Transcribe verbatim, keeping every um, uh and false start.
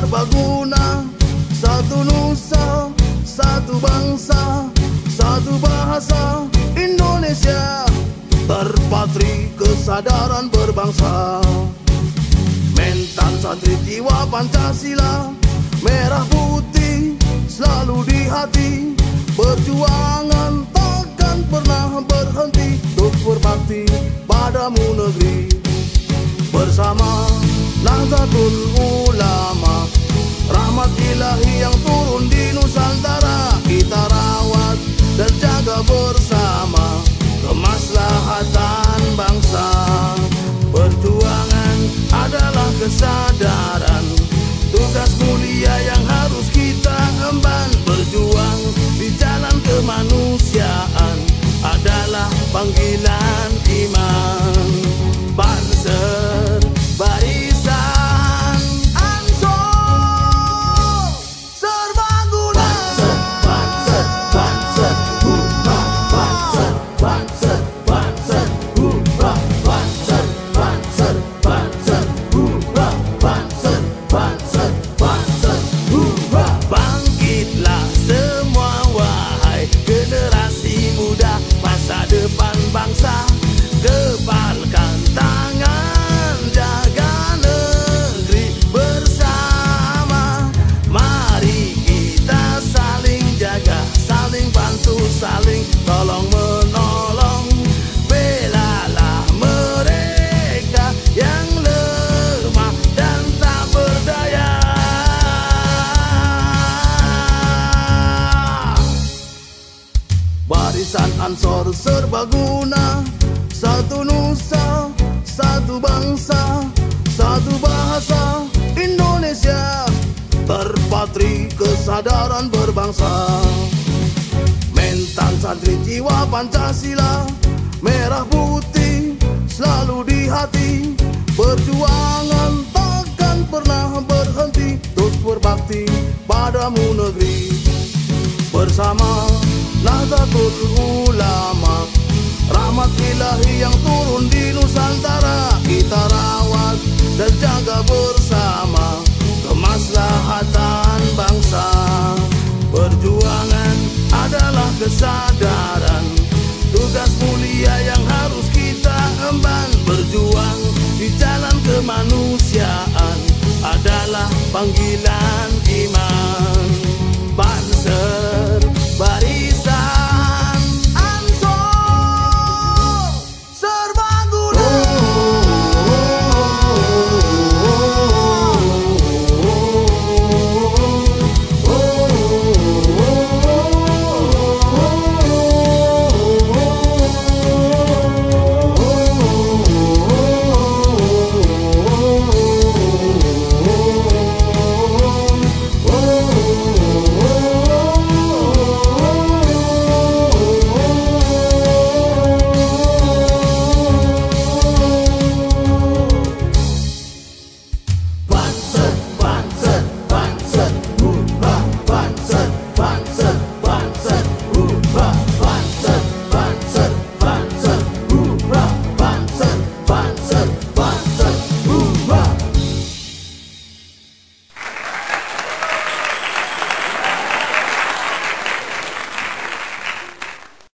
serbaguna, satu nusa, satu bangsa, satu bahasa Indonesia, terpatri kesadaran berbangsa. Mental santri jiwa Pancasila, merah putih selalu di hati. Perjuangan takkan pernah berhenti untuk berbakti padamu negeri. Bersama Nahdlatul Ulama, rahmat ilahi yang turun di Nusantara, kita rawat dan jaga bersama kemaslahatan bangsa. Perjuangan adalah kesadaran, tugas mulia yang harus kita emban. Berjuang di jalan kemanusiaan adalah panggilan iman. Banser, barisan, Ansor, serbaguna. Banser, banser, banser, hurrah, banser, banser, banser, hurrah, banser, banser, banser, hurrah, banser, banser, banser, hurrah. Bangkitlah semua wahai generasi muda, masa depan bangsa. Kepalkan tangan, jaga negeri bersama. Mari kita saling jaga, saling bantu, saling tolong menolong. Belalah mereka yang lemah dan tak berdaya. Barisan Ansor serbaguna, satu nusa, satu bangsa, satu bahasa Indonesia, terpatri kesadaran berbangsa. Mental santri jiwa Pancasila, merah putih selalu di hati. Perjuangan takkan pernah berhenti untuk berbakti padamu negeri. Bersama Nahdlatul Ulama, rahmat ilahi yang turun di Nusantara, kita rawat dan jaga bersama kemaslahatan bangsa. Perjuangan adalah kesadaran, tugas mulia yang harus kita emban. Berjuang di jalan kemanusiaan adalah panggilan iman.